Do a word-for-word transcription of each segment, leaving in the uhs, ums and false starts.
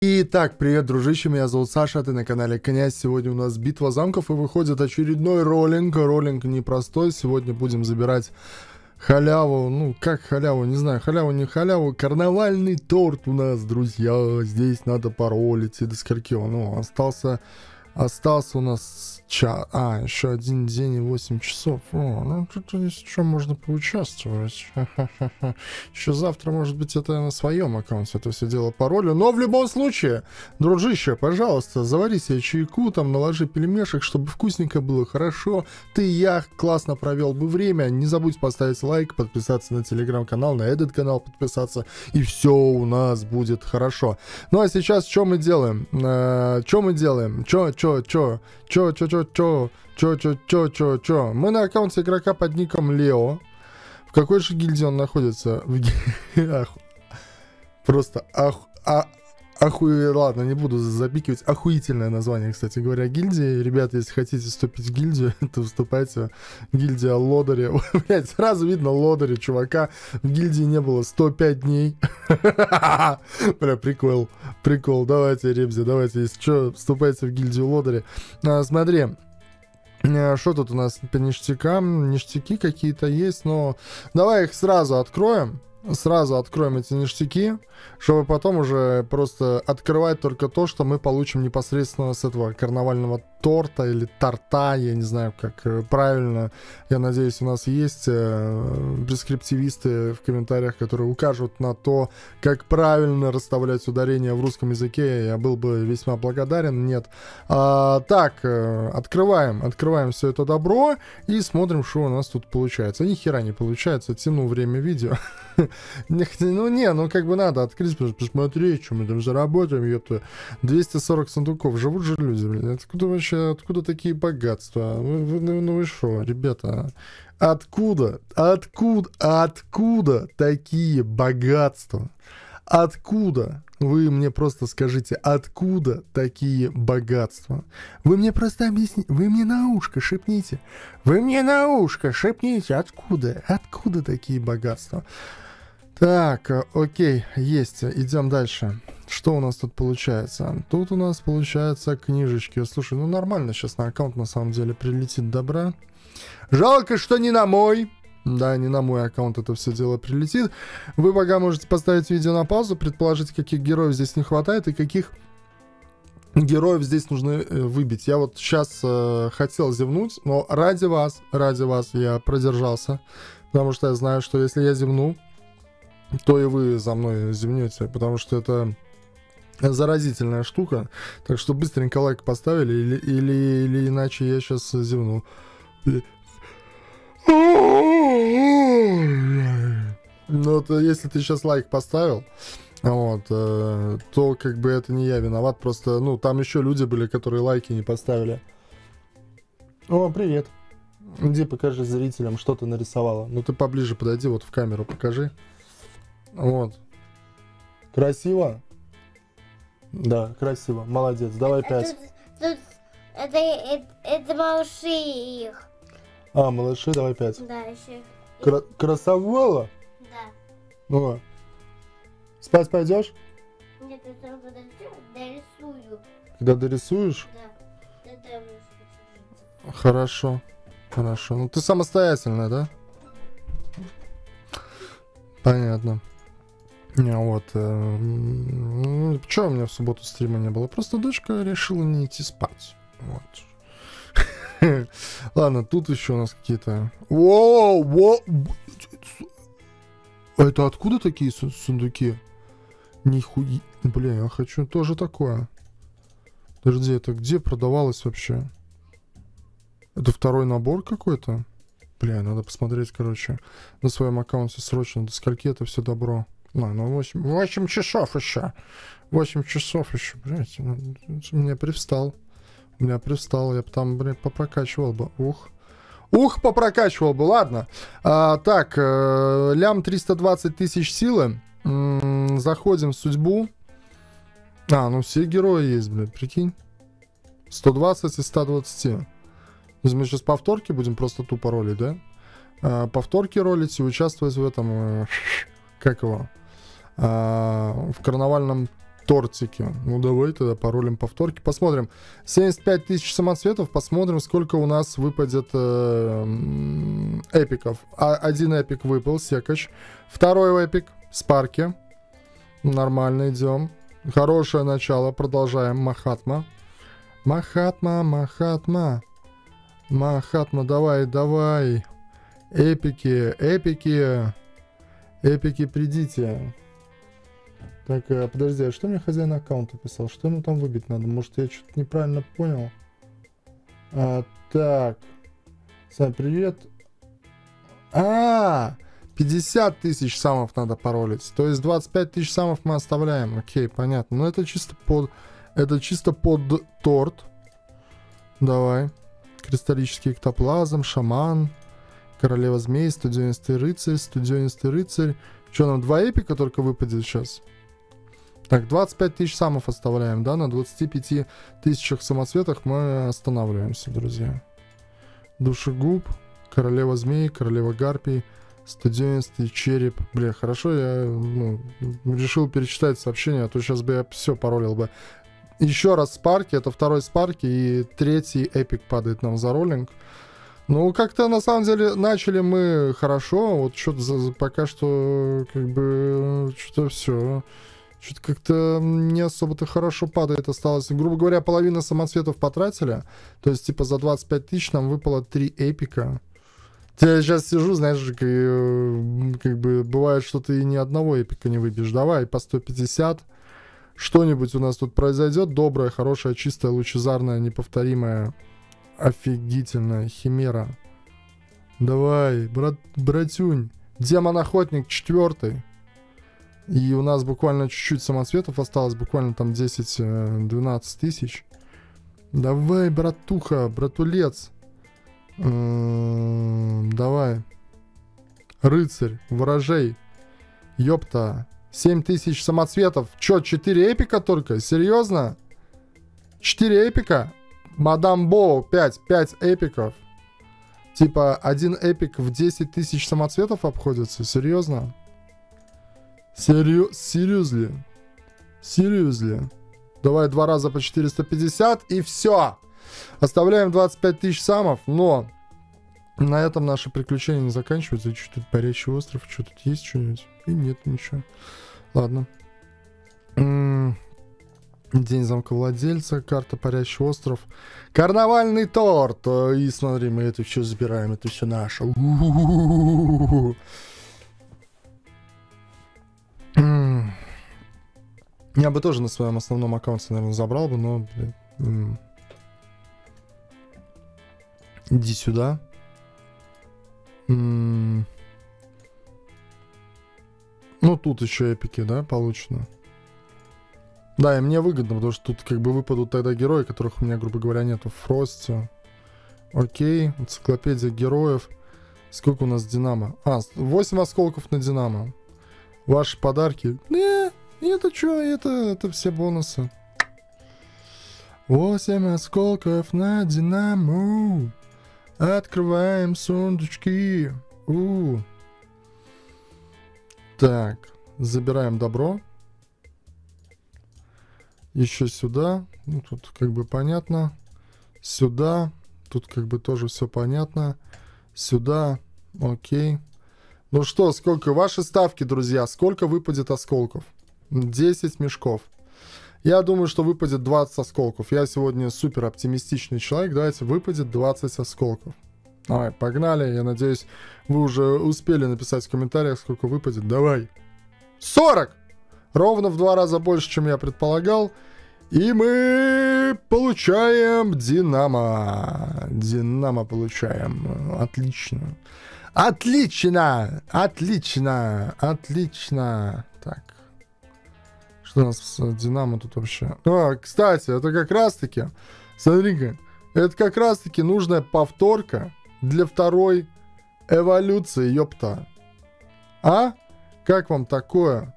Итак, привет, дружище, меня зовут Саша, ты на канале Князь. Сегодня у нас битва замков и выходит очередной роллинг. Роллинг непростой, сегодня будем забирать халяву, ну как халяву, не знаю, халяву, не халяву. Карнавальный торт у нас, друзья, здесь надо паролить. И до скольки он, ну, остался, остался у нас час, а, еще один день и восемь часов. О, ну тут, если что, можно поучаствовать. Еще завтра, может быть, это на своем аккаунте это все дело паролю. Но в любом случае, дружище, пожалуйста, завари себе чайку, там, наложи пельмешек, чтобы вкусненько было, хорошо. Ты и я классно провел бы время. Не забудь поставить лайк, подписаться на телеграм-канал, на этот канал подписаться. И все у нас будет хорошо. Ну а сейчас что мы делаем? Э, что мы делаем? Что, что, что? Чё, чё, чё, чё, чё, чё, чё, чё, чё. Мы на аккаунте игрока под ником Лео. В какой же гильдии он находится? В ги... Ах... Просто ах... а... охуе... Ладно, не буду запикивать. Охуительное название, кстати говоря, гильдии. Ребята, если хотите вступить в гильдию, то вступайте. Гильдия Лодыри. Блять, сразу видно Лодыри, чувака. В гильдии не было сто пять дней. Бля, прикол. Прикол. Давайте, Ребзи, давайте, если что, вступайте в гильдию Лодыри. А, смотри. Что тут у нас по ништякам? Ништяки какие-то есть, но давай их сразу откроем. Сразу откроем эти ништяки, чтобы потом уже просто открывать только то, что мы получим непосредственно с этого карнавального торта или торта, я не знаю, как правильно. Я надеюсь, у нас есть э, прескриптивисты в комментариях, которые укажут на то, как правильно расставлять ударения в русском языке. Я был бы весьма благодарен. Нет. А, так, э, открываем, открываем все это добро и смотрим, что у нас тут получается. Ни хера не получается, тяну время видео. Ну не, ну как бы надо открыть, посмотреть, что мы там заработаем, ёпта. двести сорок сундуков, живут же люди, блин. Откуда вообще, откуда такие богатства? Вы, вы, ну вы шо, ребята? Откуда, откуда, откуда такие богатства? Откуда? Вы мне просто скажите, откуда такие богатства? Вы мне просто объясните, вы мне на ушко шепните. Вы мне на ушко шепните, откуда? Откуда такие богатства? Так, окей, есть, идем дальше. Что у нас тут получается? Тут у нас получается книжечки. Слушай, ну нормально сейчас на аккаунт на самом деле прилетит добра. Жалко, что не на мой. Да, не на мой аккаунт это все дело прилетит. Вы пока можете поставить видео на паузу, предположить, каких героев здесь не хватает и каких героев здесь нужно э, выбить. Я вот сейчас э, хотел зевнуть, но ради вас, ради вас я продержался. Потому что я знаю, что если я зевну, то и вы за мной зевнете, потому что это заразительная штука. Так что быстренько лайк поставили, или, или, или иначе я сейчас зевну. Ну, то если ты сейчас лайк поставил, вот, э, то как бы это не я виноват. Просто, ну, там еще люди были, которые лайки не поставили. О, привет. Иди покажи зрителям, что ты нарисовала. Ну, ты поближе подойди, вот в камеру покажи. Вот. Красиво? Да, красиво. Молодец. Давай пять. Тут, тут, это, это, это малыши их. А, малыши, давай пять. Да, еще. Кра красавела? Да. О. Спать пойдешь? Нет, это подожди, дорисую. Когда дорисуешь? Да. Это я Хорошо. Хорошо. Ну ты самостоятельная, да? Понятно. Не, вот. Э, Чего у меня в субботу стрима не было? Просто дочка решила не идти спать. Вот. Ладно, тут еще у нас какие-то... Воу, воу. Это откуда такие сундуки? Нихуя. Бля, я хочу тоже такое. Подожди, это где продавалось вообще? Это второй набор какой-то? Бля, надо посмотреть, короче, на своем аккаунте срочно, до скольки это все добро. А, ну восемь, восемь часов еще. восемь часов еще, блядь. У меня привстал. У меня привстал, я бы там, блядь, попрокачивал бы. Ух. Ух, попрокачивал бы, ладно. А, так, э, лям триста двадцать тысяч силы. М-м, заходим в судьбу. А, ну все герои есть, блядь, прикинь. сто двадцать и сто двадцать. Мы сейчас повторки будем просто тупо ролить, да? А, повторки ролить и участвовать в этом, э, как его, а, в карнавальном тортики. Ну, давай тогда паролем повторки. Посмотрим. семьдесят пять тысяч самоцветов. Посмотрим, сколько у нас выпадет э, эпиков. А, один эпик выпал, Секач. Второй эпик, Спарки. Нормально, идем. Хорошее начало. Продолжаем. Махатма. Махатма, Махатма. Махатма, давай, давай. Эпики, эпики. Эпики, придите. Так, подожди, а что мне хозяин аккаунта писал? Что ему там выбить надо? Может, я что-то неправильно понял? А, так. Сань, привет. А, пятьдесят тысяч самов надо паролить. То есть двадцать пять тысяч самов мы оставляем. Окей, понятно. Но это чисто под... Это чисто под торт. Давай. Кристаллический эктоплазм, шаман. Королева змей, студенистый рыцарь, студенистый рыцарь. Что, нам два эпика только выпадет сейчас? Так, двадцать пять тысяч самов оставляем, да? На двадцати пяти тысячах самоцветах мы останавливаемся, друзья. Душегуб, королева змей, королева гарпий, студенистый череп. Бля, хорошо, я ну, решил перечитать сообщение, а то сейчас бы я все паролил бы. Еще раз Спарки, это второй Спарки, и третий эпик падает нам за роллинг. Ну, как-то на самом деле начали мы хорошо, вот что-то пока что как бы что-то все, что-то как-то не особо-то хорошо падает, осталось. Грубо говоря, половина самоцветов потратили, то есть типа за двадцать пять тысяч нам выпало три эпика. Я сейчас сижу, знаешь, как, как бы бывает, что ты ни одного эпика не выбьешь. Давай по сто пятьдесят. Что-нибудь у нас тут произойдет. Добрая, хорошая, чистая, лучезарная, неповторимая, офигительная химера. Давай, брат, братюнь. Демон-охотник четвертый. И у нас буквально чуть-чуть самоцветов осталось. Буквально там десять-двенадцать тысяч. Давай, братуха, братулец. М-м, давай. Рыцарь, ворожей. Ёпта. семь тысяч самоцветов. Чё, четыре эпика только? Серьезно? четыре эпика? Мадам Боу, пять. пять эпиков. Типа, один эпик в десять тысяч самоцветов обходится? Серьезно? Серьё... Серьезли? Серьезли? Давай два раза по четыреста пятьдесят и все. Оставляем двадцать пять тысяч самов, но на этом наши приключения не заканчиваются. И что тут парящий остров? Что тут есть что-нибудь? И нет ничего. Ладно. День замковладельца, карта парящий остров, карнавальный торт. И смотри, мы это все забираем, это все наше. Я бы тоже на своем основном аккаунте, наверное, забрал бы, но, блин. Иди сюда. Ну, тут еще эпики, да, получено. Да, и мне выгодно, потому что тут как бы выпадут тогда герои, которых у меня, грубо говоря, нету. Фрости. Окей, энциклопедия героев. Сколько у нас Динамо? А, восемь осколков на Динамо. Ваши подарки. Не, это что, это, это все бонусы. восемь осколков на Динамо. Открываем сундучки. У. Так, забираем добро. Еще сюда. Ну, тут как бы понятно. Сюда. Тут как бы тоже все понятно. Сюда. Окей. Ну что, сколько? Ваши ставки, друзья. Сколько выпадет осколков? десять мешков. Я думаю, что выпадет двадцать осколков. Я сегодня супер оптимистичный человек. Давайте, выпадет двадцать осколков. Давай, погнали. Я надеюсь, вы уже успели написать в комментариях, сколько выпадет. Давай. сорок! Ровно в два раза больше, чем я предполагал. И мы получаем Динамо. Динамо получаем. Отлично. Отлично! Отлично! Отлично! Так. Что у нас с Динамо тут вообще? А, кстати, это как раз-таки... Смотри-ка. Это как раз-таки нужная повторка для второй эволюции, ёпта. А? Как вам такое?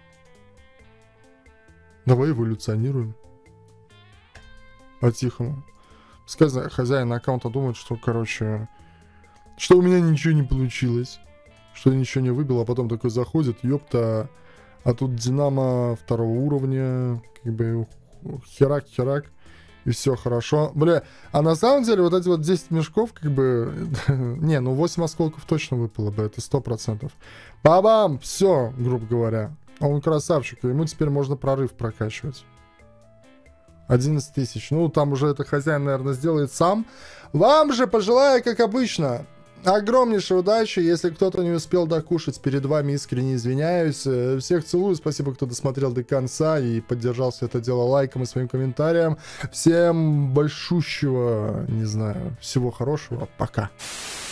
Давай эволюционируем. По-тихому. Пускай хозяин аккаунта думает, что, короче, что у меня ничего не получилось. Что я ничего не выбил, а потом такой заходит, ёпта, А тут Динамо второго уровня, как бы херак-херак, и все хорошо. Бля, а на самом деле вот эти вот десять мешков, как бы, не, ну восемь осколков точно выпало бы, это сто процентов. Бабам, все, грубо говоря. Он красавчик, ему теперь можно прорыв прокачивать. одиннадцать тысяч. Ну, там уже это хозяин, наверное, сделает сам. Вам же пожелаю, как обычно, огромнейшей удачи. Если кто-то не успел докушать, перед вами искренне извиняюсь. Всех целую. Спасибо, кто досмотрел до конца и поддержал все это дело лайком и своим комментарием. Всем большущего, не знаю, всего хорошего. Пока.